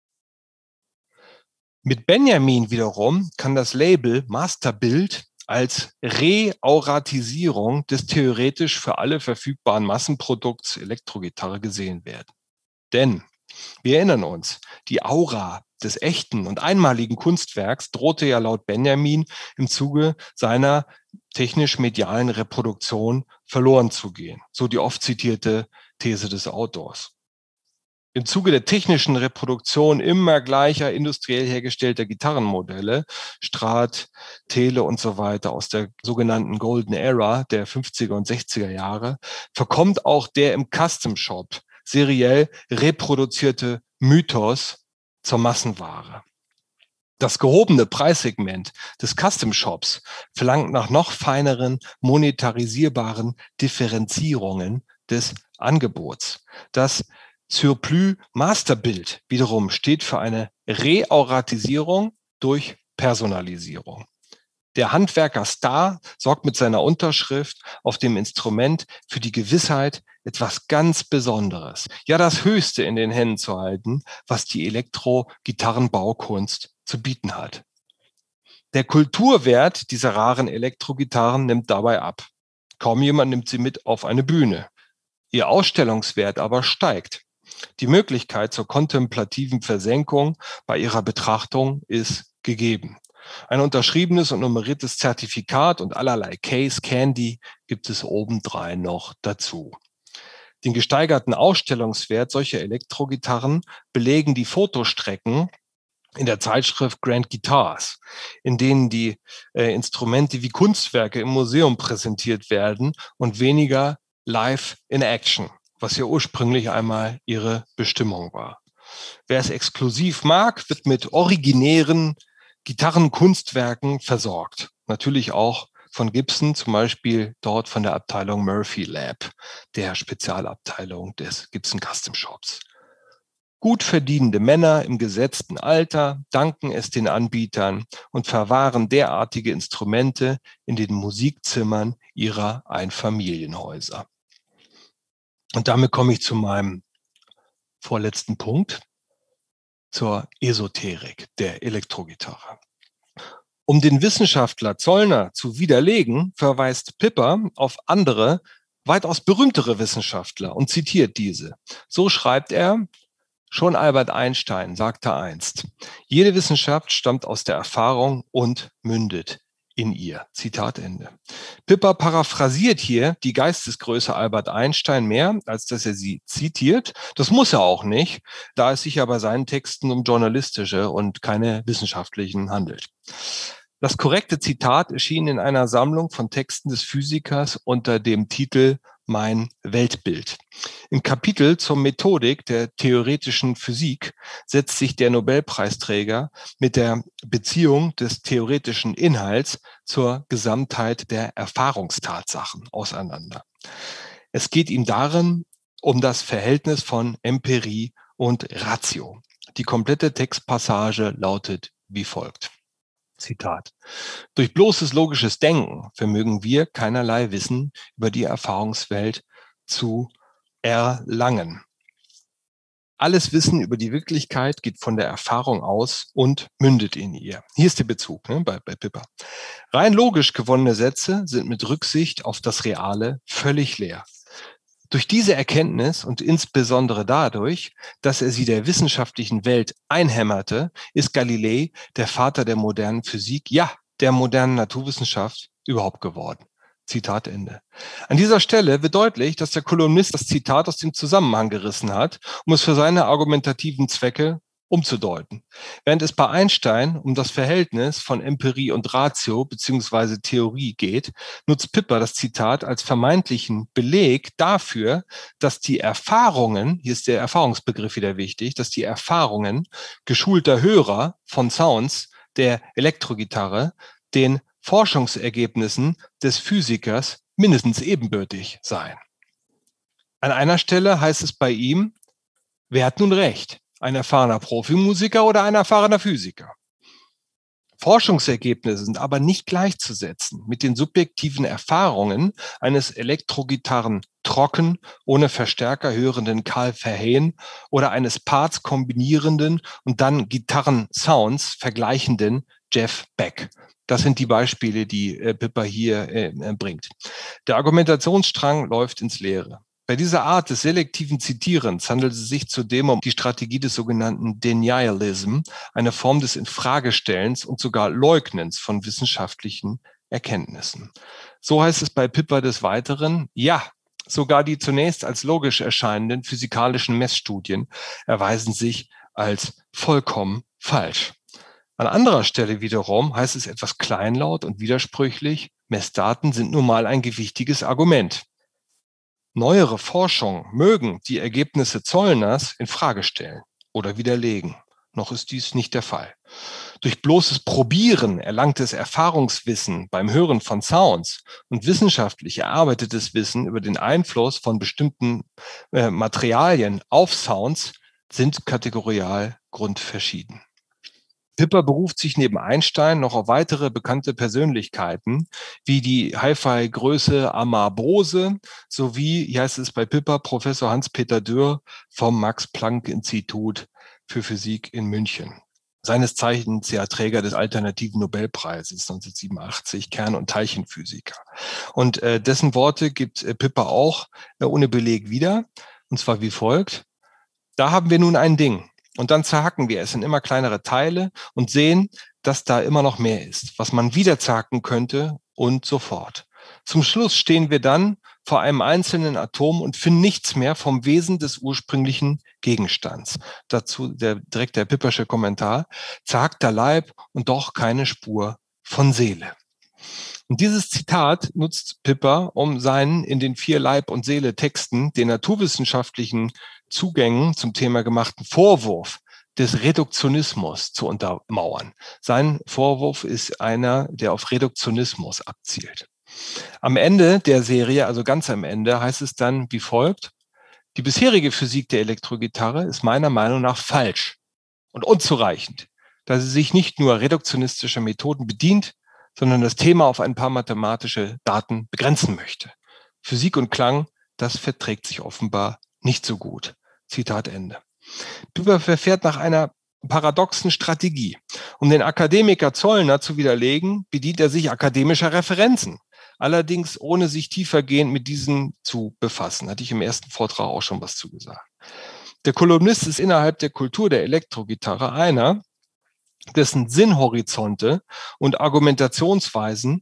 Mit Benjamin wiederum kann das Label Masterbild als Reauratisierung des theoretisch für alle verfügbaren Massenprodukts Elektrogitarre gesehen werden. Denn wir erinnern uns, die Aura des echten und einmaligen Kunstwerks drohte ja laut Benjamin im Zuge seiner technisch-medialen Reproduktion verloren zu gehen. So die oft zitierte These des Autors. Im Zuge der technischen Reproduktion immer gleicher industriell hergestellter Gitarrenmodelle, Strat, Tele und so weiter aus der sogenannten Golden Era der 50er und 60er Jahre, verkommt auch der im Custom Shop seriell reproduzierte Mythos zur Massenware. Das gehobene Preissegment des Custom Shops verlangt nach noch feineren monetarisierbaren Differenzierungen des Angebots. Das Surplus Masterbild wiederum steht für eine Reauratisierung durch Personalisierung. Der Handwerker Star sorgt mit seiner Unterschrift auf dem Instrument für die Gewissheit, etwas ganz Besonderes, ja das Höchste in den Händen zu halten, was die Elektro-Gitarrenbaukunst zu bieten hat. Der Kulturwert dieser raren Elektrogitarren nimmt dabei ab. Kaum jemand nimmt sie mit auf eine Bühne. Ihr Ausstellungswert aber steigt. Die Möglichkeit zur kontemplativen Versenkung bei ihrer Betrachtung ist gegeben. Ein unterschriebenes und nummeriertes Zertifikat und allerlei Case Candy gibt es obendrein noch dazu. Den gesteigerten Ausstellungswert solcher Elektrogitarren belegen die Fotostrecken in der Zeitschrift Grand Guitars, in denen die Instrumente wie Kunstwerke im Museum präsentiert werden und weniger live in action, was ja ursprünglich einmal ihre Bestimmung war. Wer es exklusiv mag, wird mit originären Gitarrenkunstwerken versorgt. Natürlich auch von Gibson, zum Beispiel dort von der Abteilung Murphy Lab, der Spezialabteilung des Gibson Custom Shops. Gut verdienende Männer im gesetzten Alter danken es den Anbietern und verwahren derartige Instrumente in den Musikzimmern ihrer Einfamilienhäuser. Und damit komme ich zu meinem vorletzten Punkt, zur Esoterik der Elektrogitarre. Um den Wissenschaftler Zollner zu widerlegen, verweist Pipper auf andere, weitaus berühmtere Wissenschaftler und zitiert diese. So schreibt er: Schon Albert Einstein sagte einst, jede Wissenschaft stammt aus der Erfahrung und mündet in ihr. Zitat Ende. Pipper paraphrasiert hier die Geistesgröße Albert Einstein mehr, als dass er sie zitiert. Das muss er auch nicht, da es sich ja bei seinen Texten um journalistische und keine wissenschaftlichen handelt. Das korrekte Zitat erschien in einer Sammlung von Texten des Physikers unter dem Titel Mein Weltbild. Im Kapitel zur Methodik der theoretischen Physik setzt sich der Nobelpreisträger mit der Beziehung des theoretischen Inhalts zur Gesamtheit der Erfahrungstatsachen auseinander. Es geht ihm darin um das Verhältnis von Empirie und Ratio. Die komplette Textpassage lautet wie folgt. Zitat. Durch bloßes logisches Denken vermögen wir keinerlei Wissen über die Erfahrungswelt zu erlangen. Alles Wissen über die Wirklichkeit geht von der Erfahrung aus und mündet in ihr. Hier ist der Bezug bei Pipper. Rein logisch gewonnene Sätze sind mit Rücksicht auf das Reale völlig leer. Durch diese Erkenntnis und insbesondere dadurch, dass er sie der wissenschaftlichen Welt einhämmerte, ist Galilei der Vater der modernen Physik, ja, der modernen Naturwissenschaft überhaupt geworden. Zitat Ende. An dieser Stelle wird deutlich, dass der Kolumnist das Zitat aus dem Zusammenhang gerissen hat, um es für seine argumentativen Zwecke umzudeuten. Während es bei Einstein um das Verhältnis von Empirie und Ratio bzw. Theorie geht, nutzt Pipper das Zitat als vermeintlichen Beleg dafür, dass die Erfahrungen, hier ist der Erfahrungsbegriff wieder wichtig, dass die Erfahrungen geschulter Hörer von Sounds der Elektrogitarre den Forschungsergebnissen des Physikers mindestens ebenbürtig sein. An einer Stelle heißt es bei ihm, wer hat nun recht? Ein erfahrener Profimusiker oder ein erfahrener Physiker? Forschungsergebnisse sind aber nicht gleichzusetzen mit den subjektiven Erfahrungen eines Elektrogitarren trocken, ohne Verstärker hörenden Carl Verheyen oder eines Parts kombinierenden und dann Gitarren-Sounds vergleichenden Jeff Beck. Das sind die Beispiele, die Pipper hier bringt. Der Argumentationsstrang läuft ins Leere. Bei dieser Art des selektiven Zitierens handelt es sich zudem um die Strategie des sogenannten Denialism, eine Form des Infragestellens und sogar Leugnens von wissenschaftlichen Erkenntnissen. So heißt es bei Pipper des Weiteren, ja, sogar die zunächst als logisch erscheinenden physikalischen Messstudien erweisen sich als vollkommen falsch. An anderer Stelle wiederum heißt es etwas kleinlaut und widersprüchlich, Messdaten sind nun mal ein gewichtiges Argument. Neuere Forschungen mögen die Ergebnisse Zollners in Frage stellen oder widerlegen. Noch ist dies nicht der Fall. Durch bloßes Probieren erlangtes Erfahrungswissen beim Hören von Sounds und wissenschaftlich erarbeitetes Wissen über den Einfluss von bestimmten Materialien auf Sounds sind kategorial grundverschieden. Pipper beruft sich neben Einstein noch auf weitere bekannte Persönlichkeiten, wie die Hi-Fi-Größe Amar Bose sowie, hier heißt es bei Pipper, Professor Hans-Peter Dürr vom Max-Planck-Institut für Physik in München. Seines Zeichens ja Träger des alternativen Nobelpreises 1987, Kern- und Teilchenphysiker. Und dessen Worte gibt Pipper auch ohne Beleg wieder, und zwar wie folgt. Da haben wir nun ein Ding. Und dann zerhacken wir es in immer kleinere Teile und sehen, dass da immer noch mehr ist, was man wieder zerhacken könnte und so fort. Zum Schluss stehen wir dann vor einem einzelnen Atom und finden nichts mehr vom Wesen des ursprünglichen Gegenstands. Dazu direkt der Pippersche Kommentar, zerhackter Leib und doch keine Spur von Seele. Und dieses Zitat nutzt Pipper, um seinen in den 4 Leib- und Seele-Texten den naturwissenschaftlichen Zugängen zum Thema gemachten Vorwurf des Reduktionismus zu untermauern. Sein Vorwurf ist einer, der auf Reduktionismus abzielt. Am Ende der Serie, also ganz am Ende, heißt es dann wie folgt: Die bisherige Physik der Elektrogitarre ist meiner Meinung nach falsch und unzureichend, da sie sich nicht nur reduktionistischer Methoden bedient, sondern das Thema auf ein paar mathematische Daten begrenzen möchte. Physik und Klang, das verträgt sich offenbar nicht so gut. Zitat Ende. Pipper verfährt nach einer paradoxen Strategie. Um den Akademiker Zollner zu widerlegen, bedient er sich akademischer Referenzen. Allerdings ohne sich tiefergehend mit diesen zu befassen. Hatte ich im ersten Vortrag auch schon was zu gesagt. Der Kolumnist ist innerhalb der Kultur der Elektrogitarre einer, dessen Sinnhorizonte und Argumentationsweisen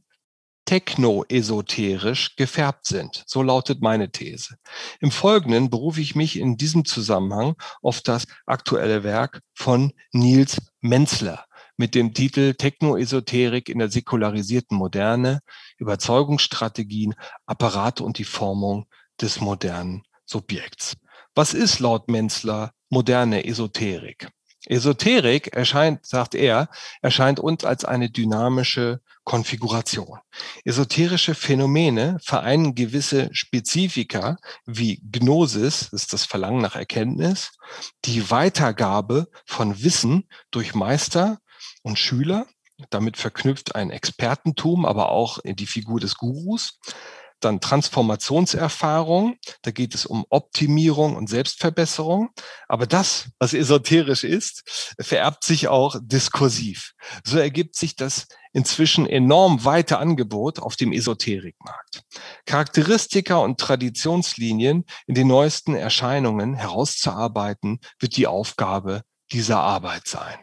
technoesoterisch gefärbt sind. So lautet meine These. Im Folgenden berufe ich mich in diesem Zusammenhang auf das aktuelle Werk von Nils Menzler mit dem Titel Technoesoterik in der säkularisierten Moderne, Überzeugungsstrategien, Apparate und die Formung des modernen Subjekts. Was ist laut Menzler moderne Esoterik? Esoterik erscheint, sagt er, erscheint uns als eine dynamische Konfiguration. Esoterische Phänomene vereinen gewisse Spezifika wie Gnosis, das ist das Verlangen nach Erkenntnis, die Weitergabe von Wissen durch Meister und Schüler, damit verknüpft ein Expertentum, aber auch die Figur des Gurus. Dann Transformationserfahrung, da geht es um Optimierung und Selbstverbesserung. Aber das, was esoterisch ist, vererbt sich auch diskursiv. So ergibt sich das inzwischen enorm weite Angebot auf dem Esoterikmarkt. Charakteristika und Traditionslinien in den neuesten Erscheinungen herauszuarbeiten, wird die Aufgabe dieser Arbeit sein.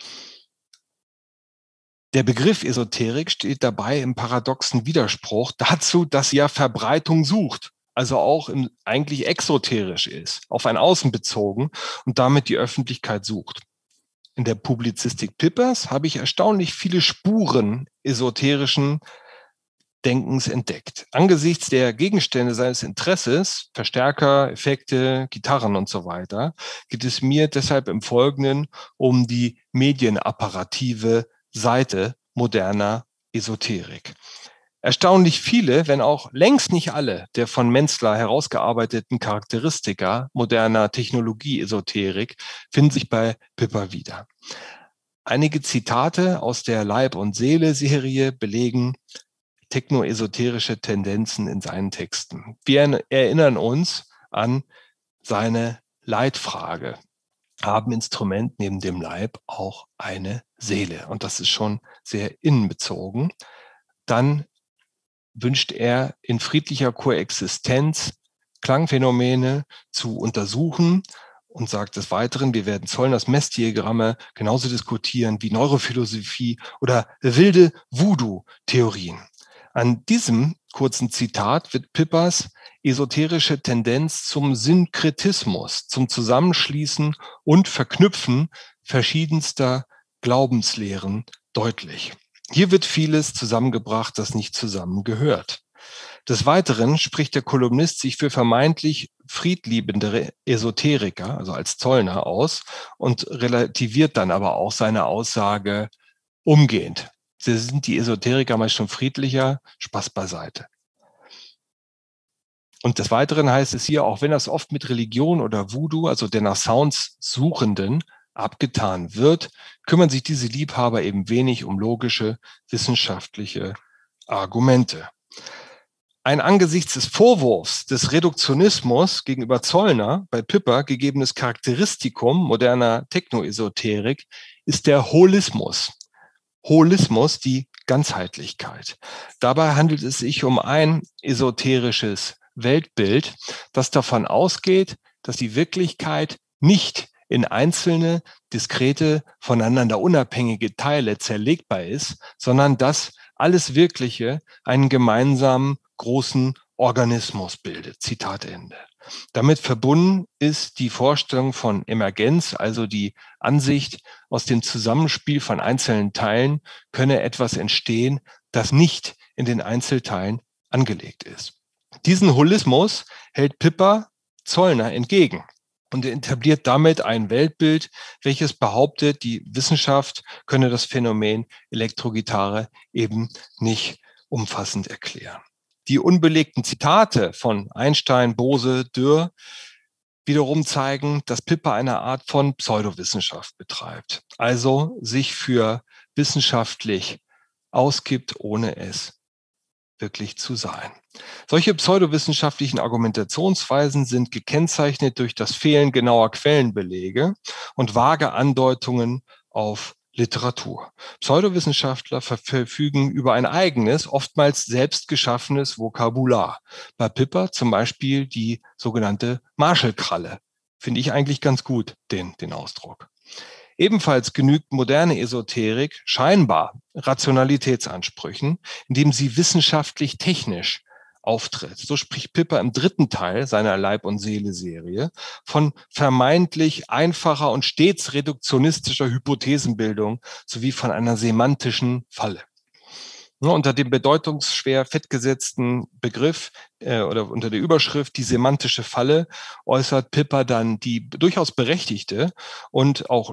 Der Begriff Esoterik steht dabei im paradoxen Widerspruch dazu, dass sie ja Verbreitung sucht, also auch eigentlich exoterisch ist, auf ein Außen bezogen und damit die Öffentlichkeit sucht. In der Publizistik Pippers habe ich erstaunlich viele Spuren esoterischen Denkens entdeckt. Angesichts der Gegenstände seines Interesses, Verstärker, Effekte, Gitarren und so weiter, geht es mir deshalb im Folgenden um die medienapparative Seite moderner Esoterik. Erstaunlich viele, wenn auch längst nicht alle, der von Menzler herausgearbeiteten Charakteristika moderner Technologie-Esoterik finden sich bei Pipper wieder. Einige Zitate aus der Leib- und Seele-Serie belegen technoesoterische Tendenzen in seinen Texten. Wir erinnern uns an seine Leitfrage. Haben Instrument neben dem Leib auch eine Seele? Und das ist schon sehr innenbezogen. Dann wünscht er in friedlicher Koexistenz Klangphänomene zu untersuchen und sagt des Weiteren, wir werden Zollners Messdiagramme genauso diskutieren wie Neurophilosophie oder wilde Voodoo-Theorien. An diesem kurzen Zitat wird Pippers esoterische Tendenz zum Synkretismus, zum Zusammenschließen und Verknüpfen verschiedenster Glaubenslehren deutlich. Hier wird vieles zusammengebracht, das nicht zusammengehört. Des Weiteren spricht der Kolumnist sich für vermeintlich friedliebende Esoteriker, also als Zollner, aus und relativiert dann aber auch seine Aussage umgehend. Sie sind die Esoteriker meist schon friedlicher, Spaß beiseite. Und des Weiteren heißt es hier, auch wenn das oft mit Religion oder Voodoo, also der nach Sounds Suchenden, abgetan wird, kümmern sich diese Liebhaber eben wenig um logische, wissenschaftliche Argumente. Ein angesichts des Vorwurfs des Reduktionismus gegenüber Zollner bei Pipper gegebenes Charakteristikum moderner Technoesoterik ist der Holismus. Holismus, die Ganzheitlichkeit. Dabei handelt es sich um ein esoterisches Weltbild, das davon ausgeht, dass die Wirklichkeit nicht in einzelne, diskrete, voneinander unabhängige Teile zerlegbar ist, sondern dass alles Wirkliche einen gemeinsamen großen Organismus bildet. Zitat Ende. Damit verbunden ist die Vorstellung von Emergenz, also die Ansicht, aus dem Zusammenspiel von einzelnen Teilen könne etwas entstehen, das nicht in den Einzelteilen angelegt ist. Diesen Holismus hält Pipper Zollner entgegen. Und er etabliert damit ein Weltbild, welches behauptet, die Wissenschaft könne das Phänomen Elektrogitarre eben nicht umfassend erklären. Die unbelegten Zitate von Einstein, Bose, Dürr wiederum zeigen, dass Pipper eine Art von Pseudowissenschaft betreibt, also sich für wissenschaftlich ausgibt, ohne es wirklich zu sein. Solche pseudowissenschaftlichen Argumentationsweisen sind gekennzeichnet durch das Fehlen genauer Quellenbelege und vage Andeutungen auf Literatur. Pseudowissenschaftler verfügen über ein eigenes, oftmals selbst geschaffenes Vokabular. Bei Pipper zum Beispiel die sogenannte Marshallkralle. Finde ich eigentlich ganz gut, den Ausdruck. Ebenfalls genügt moderne Esoterik scheinbar Rationalitätsansprüchen, indem sie wissenschaftlich-technisch auftritt. So spricht Pipper im dritten Teil seiner Leib- und Seele-Serie von vermeintlich einfacher und stets reduktionistischer Hypothesenbildung sowie von einer semantischen Falle. Unter dem bedeutungsschwer fettgesetzten Begriff oder unter der Überschrift die semantische Falle äußert Pipper dann die durchaus berechtigte und auch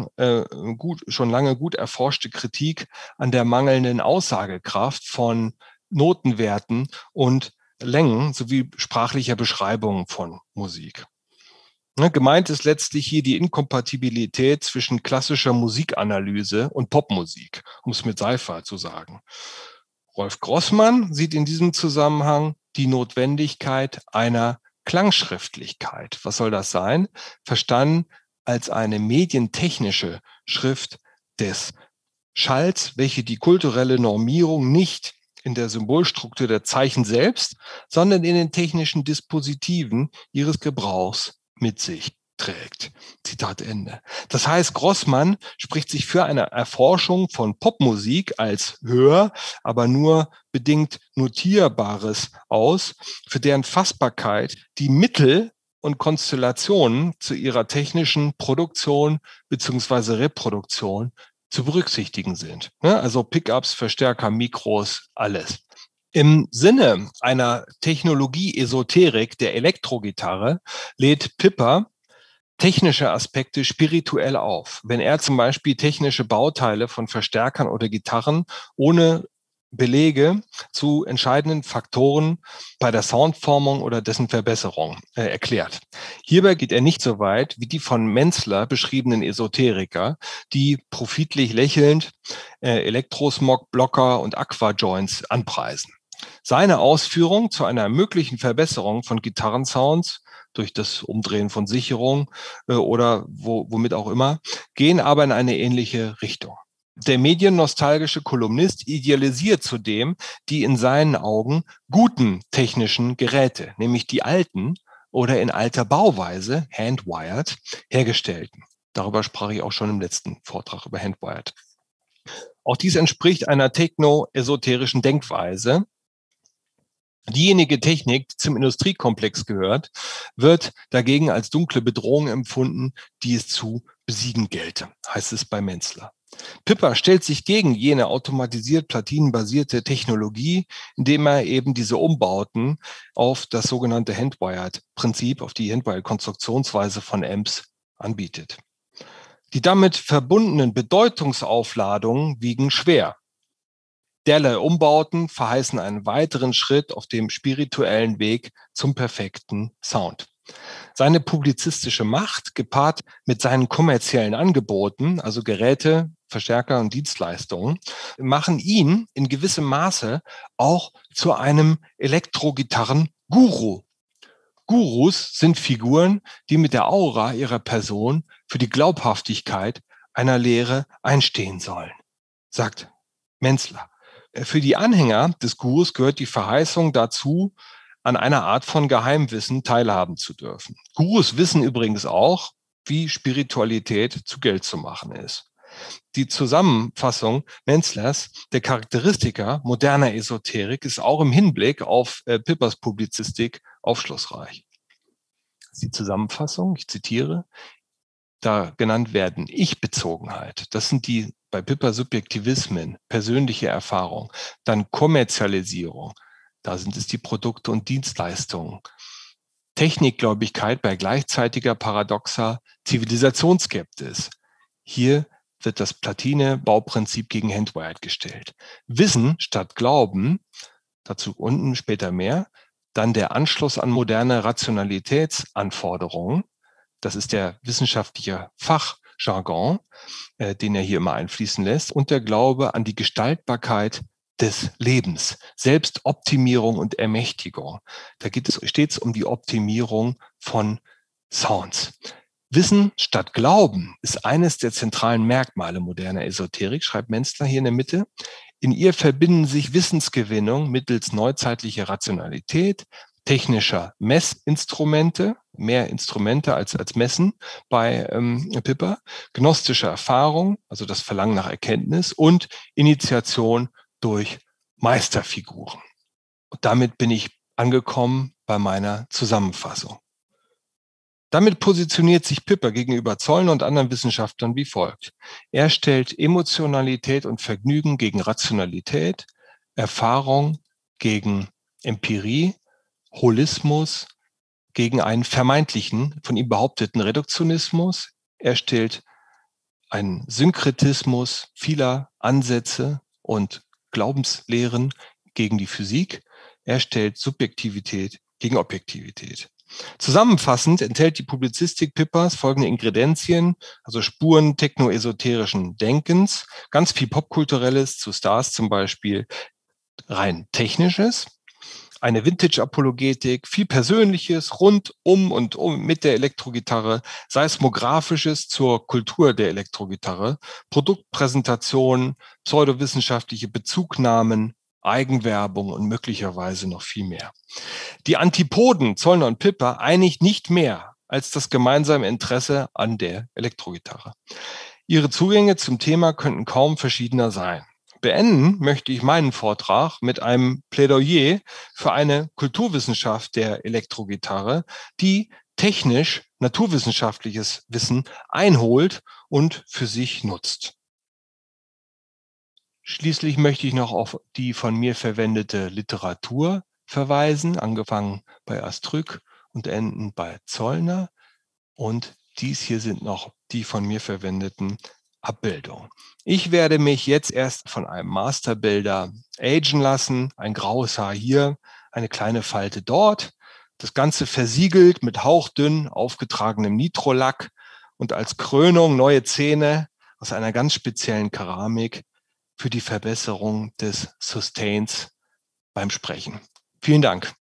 schon lange gut erforschte Kritik an der mangelnden Aussagekraft von Notenwerten und Längen sowie sprachlicher Beschreibungen von Musik. Gemeint ist letztlich hier die Inkompatibilität zwischen klassischer Musikanalyse und Popmusik, um es mit Seifer zu sagen. Rolf Grossmann sieht in diesem Zusammenhang die Notwendigkeit einer Klangschriftlichkeit. Was soll das sein? Verstanden als eine medientechnische Schrift des Schalls, welche die kulturelle Normierung nicht in der Symbolstruktur der Zeichen selbst, sondern in den technischen Dispositiven ihres Gebrauchs mit sich trägt. Zitat Ende. Das heißt, Grossmann spricht sich für eine Erforschung von Popmusik als Hör, aber nur bedingt Notierbares aus, für deren Fassbarkeit die Mittel und Konstellationen zu ihrer technischen Produktion bzw. Reproduktion zu berücksichtigen sind. Also Pickups, Verstärker, Mikros, alles. Im Sinne einer Technologie-Esoterik der Elektrogitarre lädt Pipper technische Aspekte spirituell auf. Wenn er zum Beispiel technische Bauteile von Verstärkern oder Gitarren ohne Belege zu entscheidenden Faktoren bei der Soundformung oder dessen Verbesserung erklärt. Hierbei geht er nicht so weit wie die von Menzler beschriebenen Esoteriker, die profitlich lächelnd Elektrosmog-Blocker und Aquajoints anpreisen. Seine Ausführungen zu einer möglichen Verbesserung von Gitarrensounds durch das Umdrehen von Sicherung oder womit auch immer, gehen aber in eine ähnliche Richtung. Der mediennostalgische Kolumnist idealisiert zudem die in seinen Augen guten technischen Geräte, nämlich die alten oder in alter Bauweise, handwired, hergestellten. Darüber sprach ich auch schon im letzten Vortrag über handwired. Auch dies entspricht einer techno-esoterischen Denkweise. Diejenige Technik, die zum Industriekomplex gehört, wird dagegen als dunkle Bedrohung empfunden, die es zu besiegen gelte, heißt es bei Menzler. Pipper stellt sich gegen jene automatisiert platinenbasierte Technologie, indem er eben diese Umbauten auf das sogenannte Handwired-Prinzip, auf die Handwired-Konstruktionsweise von Amps anbietet. Die damit verbundenen Bedeutungsaufladungen wiegen schwer. Derlei Umbauten verheißen einen weiteren Schritt auf dem spirituellen Weg zum perfekten Sound. Seine publizistische Macht, gepaart mit seinen kommerziellen Angeboten, also Geräte, Verstärker und Dienstleistungen, machen ihn in gewissem Maße auch zu einem Elektrogitarren-Guru. Gurus sind Figuren, die mit der Aura ihrer Person für die Glaubhaftigkeit einer Lehre einstehen sollen, sagt Menzler. Für die Anhänger des Gurus gehört die Verheißung dazu, an einer Art von Geheimwissen teilhaben zu dürfen. Gurus wissen übrigens auch, wie Spiritualität zu Geld zu machen ist. Die Zusammenfassung Menzlers der Charakteristika moderner Esoterik ist auch im Hinblick auf Pippers Publizistik aufschlussreich. Die Zusammenfassung, ich zitiere, da genannt werden Ich-Bezogenheit. Das sind die bei Pipper Subjektivismen, persönliche Erfahrung, dann Kommerzialisierung. Da sind es die Produkte und Dienstleistungen. Technikgläubigkeit bei gleichzeitiger paradoxer Zivilisationsskepsis. Hier wird das Platine-Bauprinzip gegen Handwired gestellt. Wissen statt Glauben, dazu unten später mehr, dann der Anschluss an moderne Rationalitätsanforderungen. Das ist der wissenschaftliche Fachjargon, den er hier immer einfließen lässt, und der Glaube an die Gestaltbarkeit des Lebens, Selbstoptimierung und Ermächtigung. Da geht es stets um die Optimierung von Sounds. Wissen statt Glauben ist eines der zentralen Merkmale moderner Esoterik, schreibt Menzler hier in der Mitte. In ihr verbinden sich Wissensgewinnung mittels neuzeitlicher Rationalität, technischer Messinstrumente, mehr Instrumente als Messen bei Pipper, gnostische Erfahrung, also das Verlangen nach Erkenntnis und Initiation durch Meisterfiguren. Und damit bin ich angekommen bei meiner Zusammenfassung. Damit positioniert sich Pipper gegenüber Zollner und anderen Wissenschaftlern wie folgt. Er stellt Emotionalität und Vergnügen gegen Rationalität, Erfahrung gegen Empirie, Holismus gegen einen vermeintlichen, von ihm behaupteten Reduktionismus. Er stellt einen Synkretismus vieler Ansätze und Glaubenslehren gegen die Physik. Er stellt Subjektivität gegen Objektivität. Zusammenfassend enthält die Publizistik Pippers folgende Ingredienzien, also Spuren techno-esoterischen Denkens, ganz viel Popkulturelles zu Stars zum Beispiel, rein Technisches, eine Vintage-Apologetik, viel Persönliches rund um und mit der Elektrogitarre, Seismografisches zur Kultur der Elektrogitarre, Produktpräsentationen, pseudowissenschaftliche Bezugnahmen, Eigenwerbung und möglicherweise noch viel mehr. Die Antipoden Zollner und Pipper einigt nicht mehr als das gemeinsame Interesse an der Elektrogitarre. Ihre Zugänge zum Thema könnten kaum verschiedener sein. Beenden möchte ich meinen Vortrag mit einem Plädoyer für eine Kulturwissenschaft der Elektrogitarre, die technisch naturwissenschaftliches Wissen einholt und für sich nutzt. Schließlich möchte ich noch auf die von mir verwendete Literatur verweisen, angefangen bei Astrück und endend bei Zollner. Und dies hier sind noch die von mir verwendeten Abbildung. Ich werde mich jetzt erst von einem Masterbilder agen lassen. Ein graues Haar hier, eine kleine Falte dort. Das Ganze versiegelt mit hauchdünn aufgetragenem Nitrolack und als Krönung neue Zähne aus einer ganz speziellen Keramik für die Verbesserung des Sustains beim Sprechen. Vielen Dank.